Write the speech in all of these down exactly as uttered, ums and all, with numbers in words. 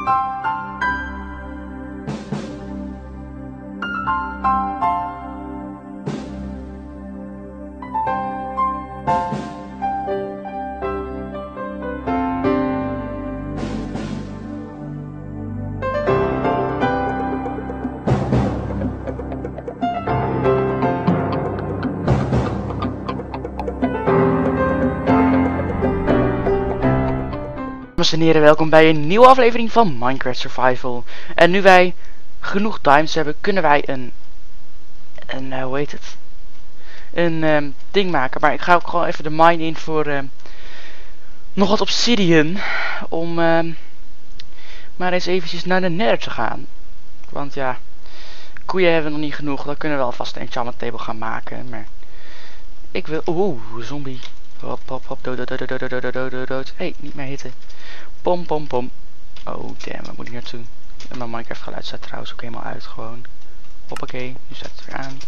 Dames en heren, welkom bij een nieuwe aflevering van Minecraft Survival. En nu wij genoeg diamonds hebben, kunnen wij een, een uh, hoe heet het? Een um, ding maken. Maar ik ga ook gewoon even de mine in voor um, nog wat obsidian. Om um, maar eens eventjes naar de nether te gaan. Want ja, koeien hebben we nog niet genoeg. Dan kunnen we wel vast een enchantment table gaan maken. Maar ik wil... Oeh, zombie. Hop, hop, hop, dood, dood, dood, dood, dood, dood, dood, dood. Hé, niet meer hitten. Pom, pom, pom. Oh, damn, waar moet ik naartoe? En mijn Minecraft geluid staat trouwens ook helemaal uit, gewoon. Hoppakee, nu staat het weer aan.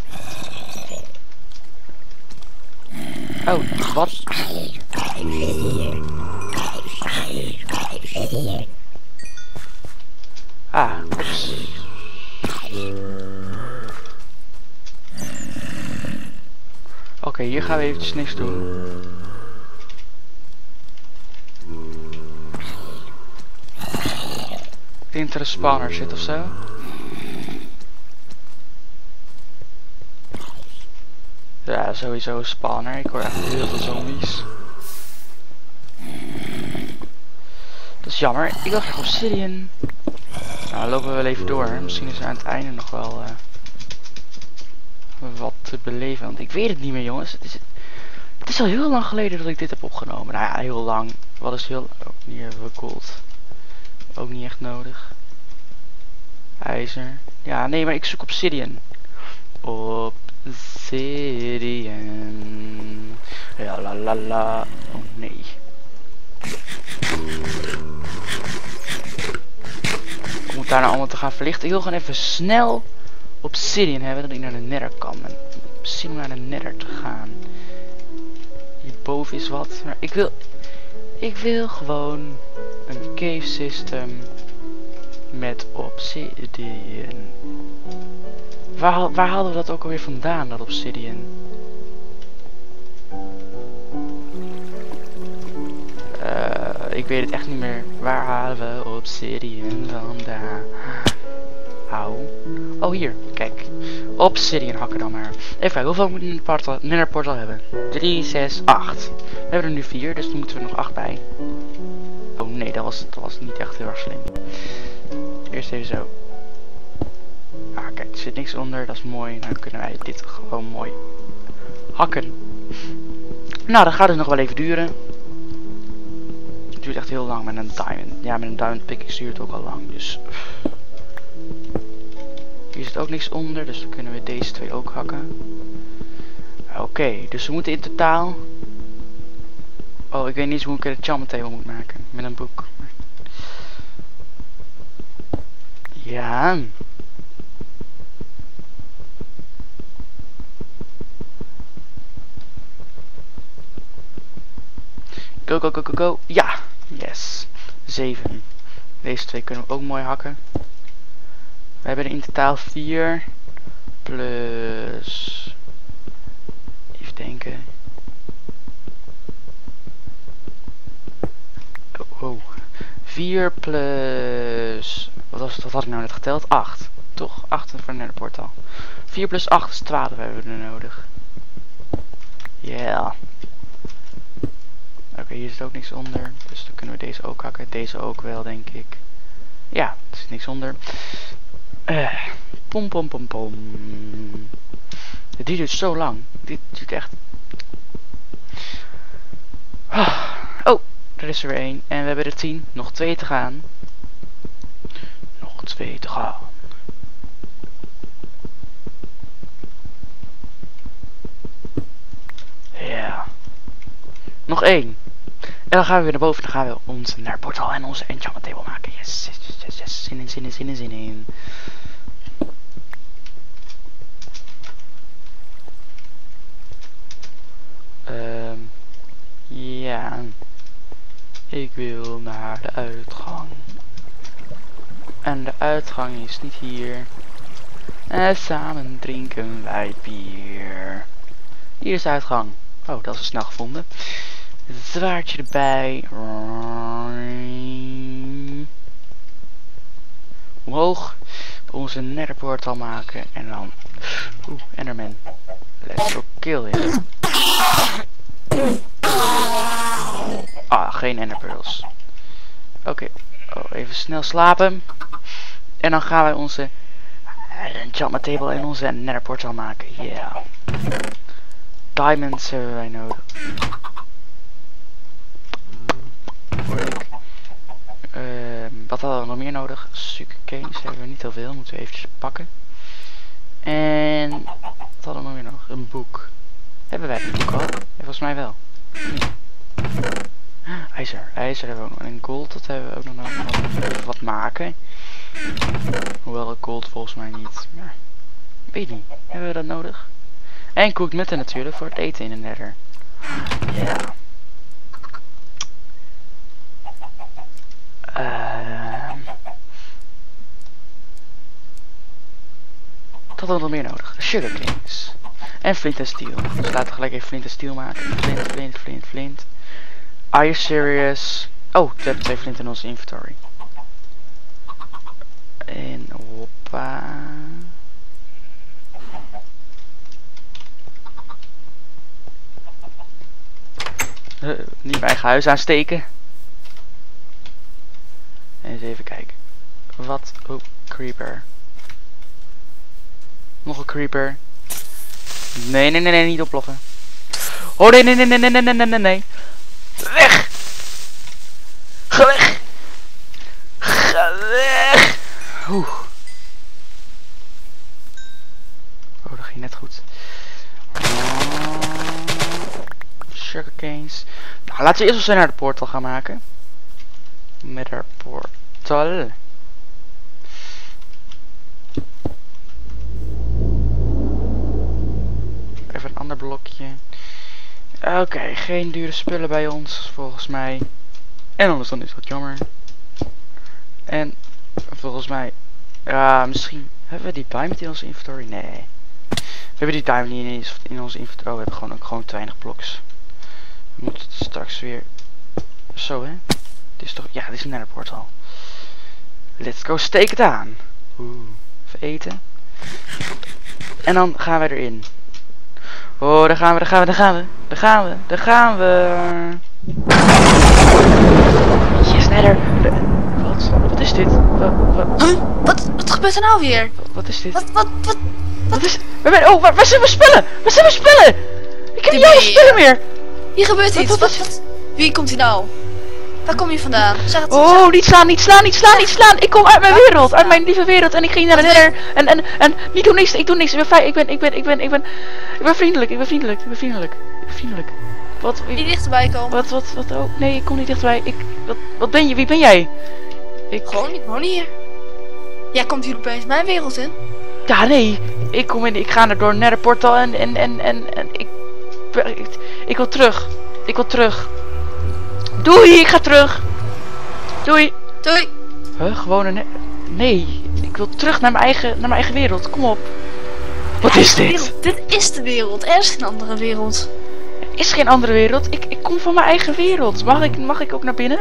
Oh, wat? Ah, oeps. Oké, okay, hier gaan we eventjes niks doen. Ik denk dat er een spawner zit ofzo. Ja, sowieso een spawner. Ik hoor echt heel veel zombies. Dat is jammer. Ik wil graag obsidian. Nou, dan lopen we wel even door. Misschien is er aan het einde nog wel uh, wat te beleven. Want ik weet het niet meer, jongens. Het is, het is al heel lang geleden dat ik dit heb opgenomen. Nou ja, heel lang. Wat is heel... Oh, hier hebben we gold. Ook niet echt nodig. IJzer. Ja, nee, maar ik zoek obsidian. Obsidian. Ja, la la la. Oh nee. Ik moet daar nou allemaal te gaan verlichten. Ik wil gewoon even snel obsidian hebben dat ik naar de nether kan. En zin om naar de nether te gaan. Hierboven is wat. Maar ik wil... Ik wil gewoon een cave system met obsidian. Waar, waar haalden we dat ook alweer vandaan, dat obsidian? Uh, ik weet het echt niet meer. Waar halen we obsidian vandaan? Auw. Oh, hier. Kijk. Obsidian hakken dan maar. Even kijken, hoeveel moet een portal, nether portal hebben? drie, zes, acht. We hebben er nu vier, dus dan moeten we er nog acht bij. Oh nee, dat was, dat was niet echt heel erg slim. Eerst even zo. Ah, kijk, er zit niks onder, dat is mooi. Dan kunnen wij dit gewoon mooi hakken. Nou, dat gaat dus nog wel even duren. Het duurt echt heel lang met een diamond. Ja, met een diamond pick duurt het ook al lang, dus... Hier zit ook niks onder, dus dan kunnen we deze twee ook hakken. Oké, okay, dus we moeten in totaal... Oh, ik weet niet eens hoe ik een enchantment table moet maken. Met een boek. Ja. Go, go, go, go, go. Ja. Yes. zeven. Deze twee kunnen we ook mooi hakken. We hebben er in totaal vier. Plus... Even denken. Oh, oh. vier plus... Wat, was het, wat had ik nou net geteld? acht. Toch? acht voor een netherportal. vier plus acht is twaalf hebben we er nodig. Ja. Yeah. Oké, okay, hier zit ook niks onder. Dus dan kunnen we deze ook hakken. Deze ook wel, denk ik. Ja, er zit niks onder. Uh, pom pom pom pom. Dit duurt zo lang. Dit duurt echt... Oh, er is er weer één. En we hebben er tien. Nog twee te gaan. Nog twee te gaan. Ja. Nog één. En dan gaan we weer naar boven. Dan gaan we ons netherportal en onze enchantment table maken. Yes, yes, yes, yes, yes. Zin in, zin in, zin in, zin in. Um, ja. Ik wil naar de uitgang. En de uitgang is niet hier. En samen drinken wij bier. Hier is de uitgang. Oh, dat is snel gevonden. Zwaardje erbij. Omhoog. Onze netherportal maken. En dan... Oeh, Enderman. Let's go kill him. Ah, geen enderpearls. Oké. Okay. Oh, even snel slapen. En dan gaan wij onze... enchantment table en onze netherportal maken. Yeah. Diamonds hebben wij nodig. Uh, wat hadden we nog meer nodig? Sugarcanes hebben we niet heel veel. Moeten we eventjes pakken. En... wat hadden we nog meer nodig? Een boek. Hebben wij een boek al? Ja, volgens mij wel. IJzer. IJzer hebben we ook nog. En gold, dat hebben we ook nog nodig. Even wat maken. Hoewel gold volgens mij niet. Maar... weet niet. Hebben we dat nodig? En cooked metal natuurlijk voor het eten in de nether. Ja. Yeah. Uh, wat hadden we nog meer nodig? Sugarcanes. En flint en steel. Dus laten we gelijk even flint en steel maken. Flint, flint, flint, flint. Are you serious? Oh, we hebben twee flint in onze inventory. En hoppa. Uh, niet mijn eigen huis aansteken. Eens even kijken. Wat? Oh, creeper. Nog een creeper. Nee, nee, nee, nee, niet oploffen. Oh, nee, nee, nee, nee, nee, nee, nee, nee, nee. Weg! Ga weg! Ga weg! Oeh. Oh, dat ging net goed. Sugarcanes. Nou, laten we eerst eens naar de portal gaan maken. Met haar portal. Even een ander blokje. Oké, okay, geen dure spullen bij ons, volgens mij. En anders dan is dat jammer. En volgens mij... ja, misschien... hebben we die diamond in onze inventory? Nee. We hebben die diamond niet in, in onze inventory. Oh, we hebben gewoon ook gewoon te weinig bloks. We moeten het straks weer... zo, hè? Dit is toch... ja, dit is een netherportal. Let's go, steek het aan. Oeh, even eten. En dan gaan wij erin. Oh, daar gaan we, daar gaan we, daar gaan we. Daar gaan we, daar gaan we. Yes, nether. Wat? Wat is dit? Wat, wat? Huh? Wat, wat gebeurt er nou weer? Wat is dit? Wat, wat, wat? Wat is... we zijn... oh, waar, waar zijn mijn spullen? Waar zijn mijn spullen? Ik heb niet jouw spullen meer. Hier gebeurt iets. Wat, Wat, wat, wat? Wie komt hier nou? Waar kom je vandaan? Zeg het. Oh, zeg. niet slaan, niet slaan, niet slaan, niet slaan. Ik kom uit mijn wereld, uit mijn lieve wereld. En ik ging naar de nether. En, en, en, niet doen niks, ik doe niks. Ik ben fijn, ik ben, ik ben, ik ben, ik ben, ik ben vriendelijk, ik ben vriendelijk, ik ben vriendelijk. Ik ben vriendelijk. Wat? Niet dichterbij komen. Wat, wat, wat, oh, nee, ik kom niet dichterbij. Ik, wat, wat ben je, wie ben jij? Ik... Gewoon, ik woon hier. Jij komt hier opeens mijn wereld in. Ja, nee. Ik kom in, ik ga er door een netherportal en, en, en, en, en ik, ik, ik wil terug. Ik wil terug. Doei, ik ga terug. Doei. Doei. Huh, gewoon een... nee, ik wil terug naar mijn eigen, naar mijn eigen wereld. Kom op. Wat is dit? Wereld. Dit is de wereld. Er is geen andere wereld. Er is geen andere wereld. Ik, ik kom van mijn eigen wereld. Mag ik, mag ik ook naar binnen?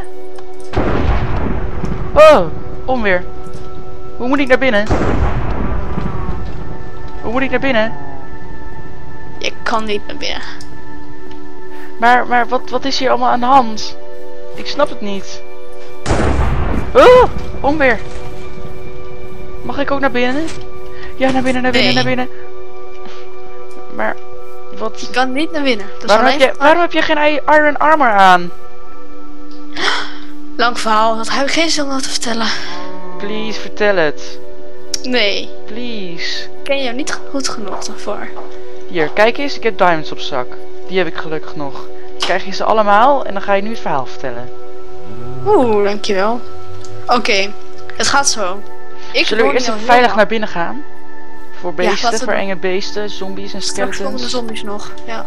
Oh, onweer. Hoe moet ik naar binnen? Hoe moet ik naar binnen? Je kan niet naar binnen. Maar, maar wat, wat is hier allemaal aan de hand? Ik snap het niet. Oh, onweer. Mag ik ook naar binnen? Ja, naar binnen, naar binnen, Nee. naar binnen. Maar, wat... Je kan niet naar binnen. Dat is Waarom heb, alleen je, waarom heb je geen iron armor aan? lang verhaal. Dat heb ik geen zin om te vertellen. Please, vertel het. Nee. Please. Ik ken jou niet goed genoeg daarvoor. Hier, kijk eens. Ik heb diamonds op zak. Die heb ik gelukkig nog. Krijg je ze allemaal en dan ga je nu het verhaal vertellen. Oeh, dankjewel. Oké, okay, het gaat zo. Ik Zullen we eerst even veilig naar binnen gaan? Voor beesten, laten we voor doen. enge beesten, zombies en Straks komen de skeletons. zombies nog, ja.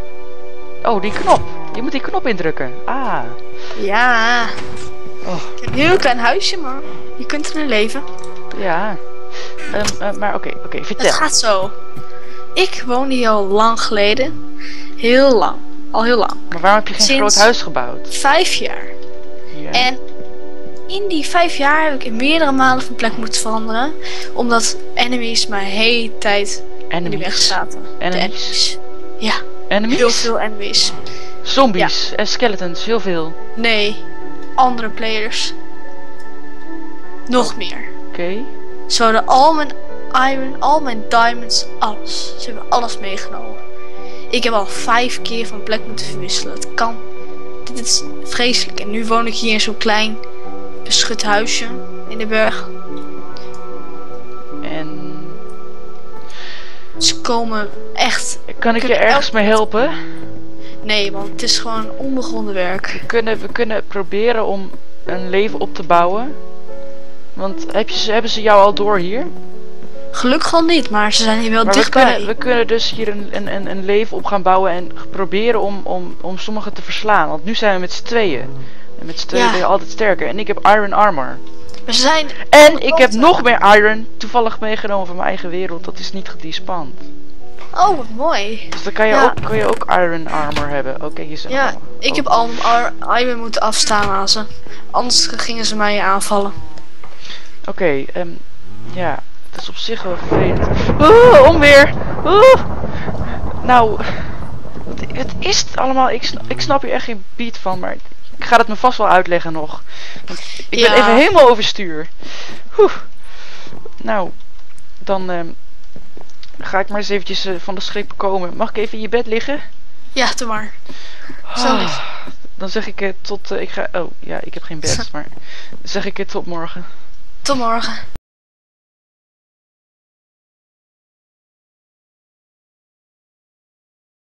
Oh, die knop. Je moet die knop indrukken. Ah. Ja. Oh. Ik heb heel klein huisje, maar je kunt erin leven. Ja. Um, uh, maar oké, okay, oké, okay, vertel. Het gaat zo. Ik woonde hier al lang geleden. Heel lang. Al heel lang. Maar waarom heb je geen Sinds groot huis gebouwd? Vijf jaar. Ja. En in die vijf jaar heb ik in meerdere malen van plek moeten veranderen. Omdat enemies mij de hele tijd in de weg zaten. Enemies? De enemies. Ja. Enemies? Heel veel enemies. Zombies en skeletons, heel veel. Nee. Andere players. Nog meer. Oké. Okay. Ze hadden al mijn iron, al mijn diamonds, alles. Ze hebben alles meegenomen. Ik heb al vijf keer van plek moeten verwisselen. Het kan. Dit is vreselijk. En nu woon ik hier in zo'n klein beschut huisje in de berg. En... Ze komen echt... Kan ik je ergens mee helpen? Nee, want het is gewoon onbegonnen werk. We kunnen, we kunnen proberen om een leven op te bouwen. Want heb je, hebben ze jou al door hier? Gelukkig al niet, maar ze zijn hier wel maar dichtbij. We kunnen, we kunnen dus hier een, een, een leven op gaan bouwen en proberen om, om, om sommigen te verslaan. Want nu zijn we met z'n tweeën. En met z'n tweeën Ja. ben je altijd sterker. En ik heb iron armor. Maar ze zijn... En ik heb nog meer iron toevallig meegenomen van mijn eigen wereld. Dat is niet gedespand. Oh, wat mooi. Dus dan kan je, Ja. ook, kan je ook iron armor hebben. Oké, okay, je zegt Ja, al. ik Oh. heb al mijn iron moeten afstaan aan ze. Anders gingen ze mij aanvallen. Oké, okay, um, ja. Het is op zich wel vervelend. Oeh, onweer! Oeh! Nou, wat, wat is het allemaal? Ik snap, ik snap hier echt geen beat van, maar ik ga het me vast wel uitleggen nog. Want ik Ja. ben even helemaal overstuur. Oeh. Nou, dan um, ga ik maar eens eventjes uh, van de schrik komen. Mag ik even in je bed liggen? Ja, doe maar. Zo Ah, lief. dan zeg ik uh, tot... Uh, ik ga, oh, ja, ik heb geen bed, maar dan zeg ik het tot morgen. Tot morgen.